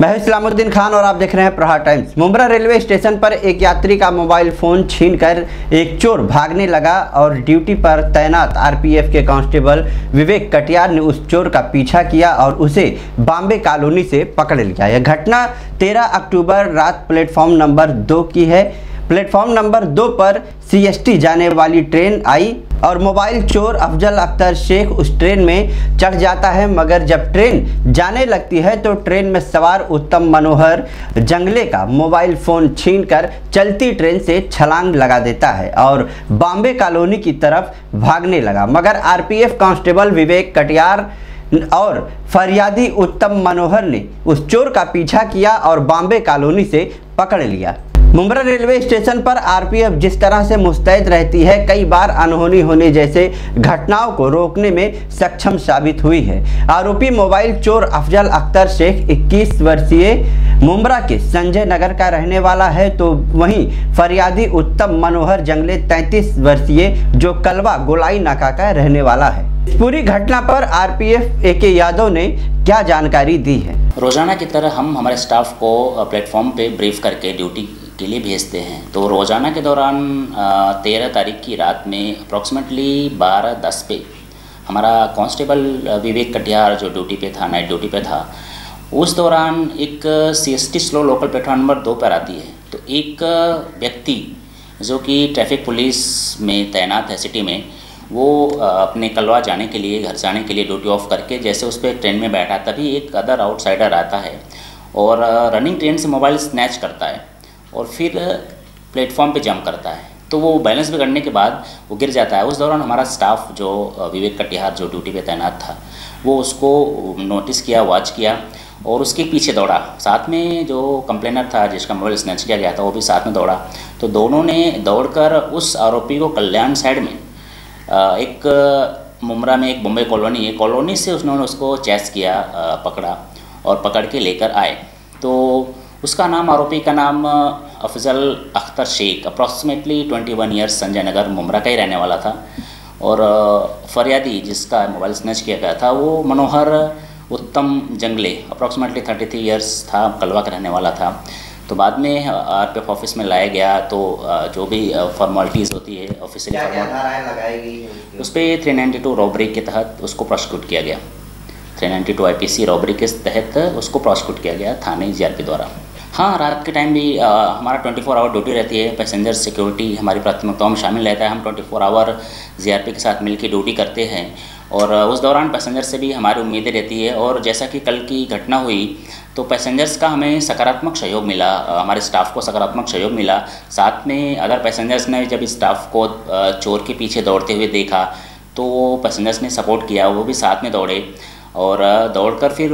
मैं हूं इस्लामुद्दीन खान और आप देख रहे हैं प्रहार टाइम्स। मुंब्रा रेलवे स्टेशन पर एक यात्री का मोबाइल फ़ोन छीनकर एक चोर भागने लगा और ड्यूटी पर तैनात आरपीएफ के कांस्टेबल विवेक कटियार ने उस चोर का पीछा किया और उसे बॉम्बे कॉलोनी से पकड़ लिया। यह घटना 13 अक्टूबर रात प्लेटफॉर्म नंबर 2 की है। प्लेटफॉर्म नंबर 2 पर सीएसटी जाने वाली ट्रेन आई और मोबाइल चोर अफजल अख्तर शेख उस ट्रेन में चढ़ जाता है, मगर जब ट्रेन जाने लगती है तो ट्रेन में सवार उत्तम मनोहर जंगले का मोबाइल फ़ोन छीनकर चलती ट्रेन से छलांग लगा देता है और बॉम्बे कॉलोनी की तरफ भागने लगा। मगर आरपीएफ कांस्टेबल विवेक कटियार और फरियादी उत्तम मनोहर ने उस चोर का पीछा किया और बॉम्बे कॉलोनी से पकड़ लिया। मुंब्रा रेलवे स्टेशन पर आरपीएफ जिस तरह से मुस्तैद रहती है, कई बार अनहोनी होने जैसे घटनाओं को रोकने में सक्षम साबित हुई है। आरोपी मोबाइल चोर अफजल अख्तर शेख 21 वर्षीय मुंब्रा के संजय नगर का रहने वाला है, तो वहीं फरियादी उत्तम मनोहर जंगले 33 वर्षीय जो कलवा गोलाई नाका का रहने वाला है। इस पूरी घटना पर आरपीएफ एके यादव ने क्या जानकारी दी है। रोजाना की तरह हम हमारे स्टाफ को प्लेटफॉर्म पे ब्रीफ करके ड्यूटी के लिए भेजते हैं। तो रोज़ाना के दौरान 13 तारीख की रात में अप्रॉक्सीमेटली 12:10 पे हमारा कांस्टेबल विवेक कटियार जो ड्यूटी पे था, नाइट ड्यूटी पे था, उस दौरान एक CST slow local platform number 2 पर आती है। तो एक व्यक्ति जो कि ट्रैफिक पुलिस में तैनात है सिटी में, वो अपने कलवा जाने के लिए, घर जाने के लिए ड्यूटी ऑफ करके जैसे उस पर ट्रेन में बैठा, तभी एक अदर आउटसाइडर आता है और रनिंग ट्रेन से मोबाइल स्नैच करता है और फिर प्लेटफॉर्म पे जंप करता है। तो वो बैलेंस बिगड़ने के बाद वो गिर जाता है। उस दौरान हमारा स्टाफ जो विवेक कटियार जो ड्यूटी पे तैनात था, वो उसको नोटिस किया, वॉच किया और उसके पीछे दौड़ा। साथ में जो कंप्लेनर था जिसका मोबाइल स्नैच किया गया था, वो भी साथ में दौड़ा। तो दोनों ने दौड़कर उस आरोपी को कल्याण साइड में एक मुंब्रा में एक बॉम्बे कॉलोनी है, कॉलोनी से उन्होंने उसको चेस किया, पकड़ा और पकड़ के लेकर आए। तो उसका नाम, आरोपी का नाम अफजल अख्तर शेख, अप्रॉक्सीमेटली 21 ईयर्स, संजय नगर मुंब्रा का ही रहने वाला था। और फरियादी जिसका मोबाइल स्नैच किया गया था, वो मनोहर उत्तम जंगले, अप्रॉक्सीमेटली 33 ईयर्स था, कलवा का रहने वाला था। तो बाद में आरपीएफ ऑफिस में लाया गया। तो जो भी फॉर्मेलिटीज़ होती है ऑफिशियल फॉर्मेलिटी, उस पर 392 रॉबरी के तहत उसको प्रोसिक्यूट किया गया। 392 आईपीसी रॉबरी के तहत उसको प्रोसिक्यूट किया गया थाने जीआरपी द्वारा। हाँ, रात के टाइम भी हमारा 24 आवर ड्यूटी रहती है। पैसेंजर सिक्योरिटी हमारी प्राथमिकताओं में शामिल रहता है। हम 24 आवर जीआरपी के साथ मिलकर ड्यूटी करते हैं और उस दौरान पैसेंजर से भी हमारी उम्मीदें रहती है। और जैसा कि कल की घटना हुई, तो पैसेंजर्स का हमें सकारात्मक सहयोग मिला, हमारे स्टाफ को सकारात्मक सहयोग मिला। साथ में अगर पैसेंजर्स ने जब इस स्टाफ को चोर के पीछे दौड़ते हुए देखा, तो पैसेंजर्स ने सपोर्ट किया, वो भी साथ में दौड़े और दौड़कर फिर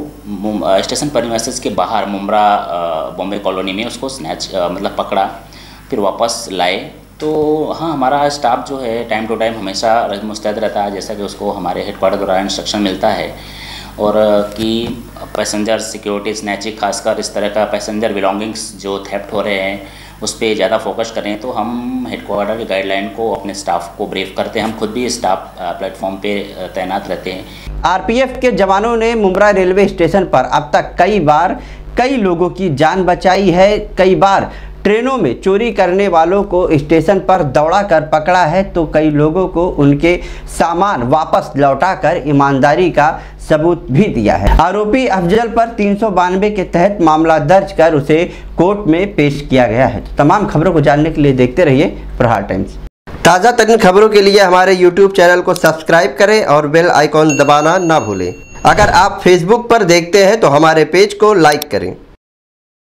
वो स्टेशन प्रीमाइसेस के बाहर मुंब्रा बॉम्बे कॉलोनी में उसको स्नैच मतलब पकड़ा, फिर वापस लाए। तो हाँ, हमारा स्टाफ जो है टाइम टू टाइम हमेशा मुस्तैद रहता है, जैसा कि उसको हमारे हेडक्वार्टर द्वारा इंस्ट्रक्शन मिलता है और कि पैसेंजर सिक्योरिटी स्नैचिंग, खासकर इस तरह का पैसेंजर बिलोंगिंग्स जो थेफ्ट हो रहे हैं उस पर ज़्यादा फोकस करें। तो हम हेडक्वार्टर की गाइडलाइन को अपने स्टाफ को ब्रीफ करते हैं। हम खुद भी स्टाफ प्लेटफॉर्म पे तैनात रहते हैं। आरपीएफ के जवानों ने मुंब्रा रेलवे स्टेशन पर अब तक कई लोगों की जान बचाई है। कई बार ट्रेनों में चोरी करने वालों को स्टेशन पर दौड़ा कर पकड़ा है, तो कई लोगों को उनके सामान वापस लौटाकर ईमानदारी का सबूत भी दिया है। आरोपी अफजल पर 392 के तहत मामला दर्ज कर उसे कोर्ट में पेश किया गया है। तो तमाम खबरों को जानने के लिए देखते रहिए प्रहार टाइम्स। ताज़ा तरीन खबरों के लिए हमारे YouTube चैनल को सब्सक्राइब करें और बेल आइकॉन दबाना ना भूलें। अगर आप फेसबुक पर देखते हैं तो हमारे पेज को लाइक करें।